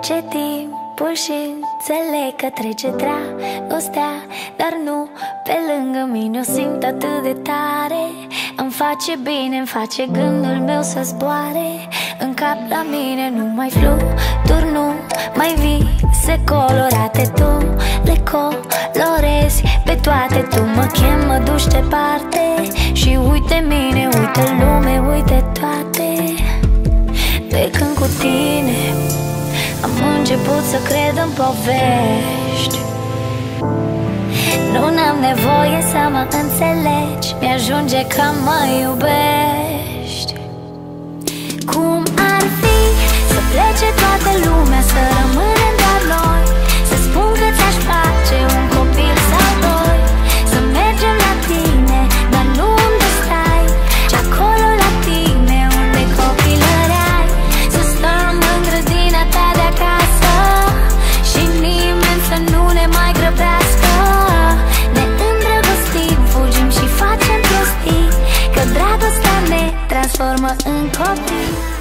Trece timpul și înțeleg că trece dragostea, dar nu pe lângă mine o simt atât de tare. Îmi face bine, îmi face gândul meu să zboare. În cap la mine nu mai fluturi, nu mai vise colorate. Tu le colorezi pe toate, tu mă chem, mă duci departe. Și uite mine, uite lume, uite toate. De când cu tine am început să cred în povești, nu n-am nevoie să mă înțelegi, mi-ajunge că mă iubești. Cum ar fi să plece toată lumea, să rămânem doar noi, să spun că ți-aș face un copil sau doi, să mergem la tine, dar nu unde stai, ci acolo la tine unde copilăreai. Să stăm în grădina ta de acasă și nimeni să nu ne mai grăbească. Ne îndrăgostim, fugim și facem prostii, că dragostea ne transformă în copii.